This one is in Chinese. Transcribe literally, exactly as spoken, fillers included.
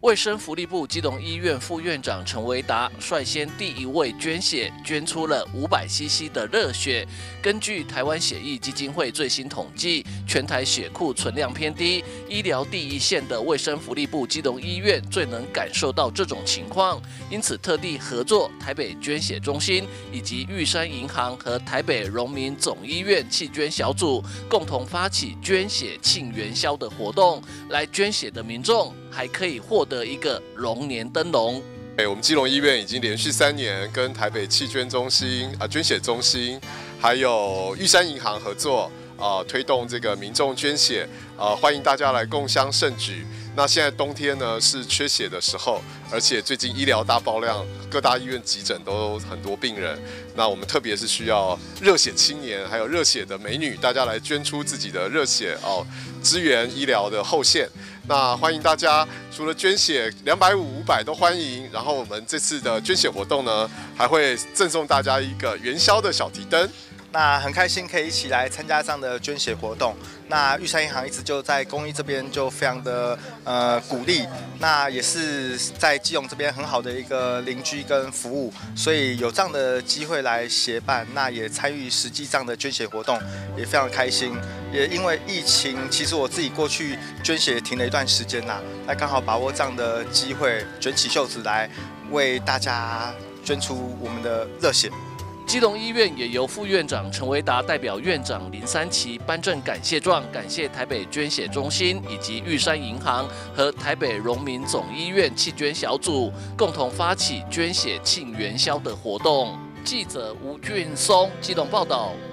卫生福利部基隆医院副院长陈维达率先第一位捐血，捐出了五百 C C 的热血。根据台湾血液基金会最新统计，全台血库存量偏低，医疗第一线的卫生福利部基隆医院最能感受到这种情况，因此特地合作台北捐血中心以及玉山银行和台北荣民总医院弃捐小组，共同发起捐血庆元宵的活动，来捐血的民众还可以获得一个龙年灯笼。 我们基隆医院已经连续三年跟台北弃捐中心啊、捐血中心，还有玉山银行合作，啊、推动这个民众捐血，啊、欢迎大家来共襄盛举。那现在冬天呢是缺血的时候，而且最近医疗大爆量，各大医院急诊都很多病人。那我们特别是需要热血青年，还有热血的美女，大家来捐出自己的热血哦，支援医疗的后线。那欢迎大家，除了捐血两百五、五百都欢迎。然后我们这次的捐血活动呢，还会赠送大家一个元宵的小提灯。 那很开心可以一起来参加这样的捐血活动。那玉山银行一直就在公益这边就非常的呃鼓励，那也是在基隆这边很好的一个邻居跟服务，所以有这样的机会来协办，那也参与实际这样的捐血活动，也非常开心。也因为疫情，其实我自己过去捐血停了一段时间啦，那刚好把握这样的机会，卷起袖子来为大家捐出我们的热血。 基隆医院也由副院长陈维达代表院长林三奇颁证感谢状，感谢台北捐血中心以及玉山银行和台北荣民总医院弃捐小组共同发起捐血庆元宵的活动。记者吴俊松基隆报道。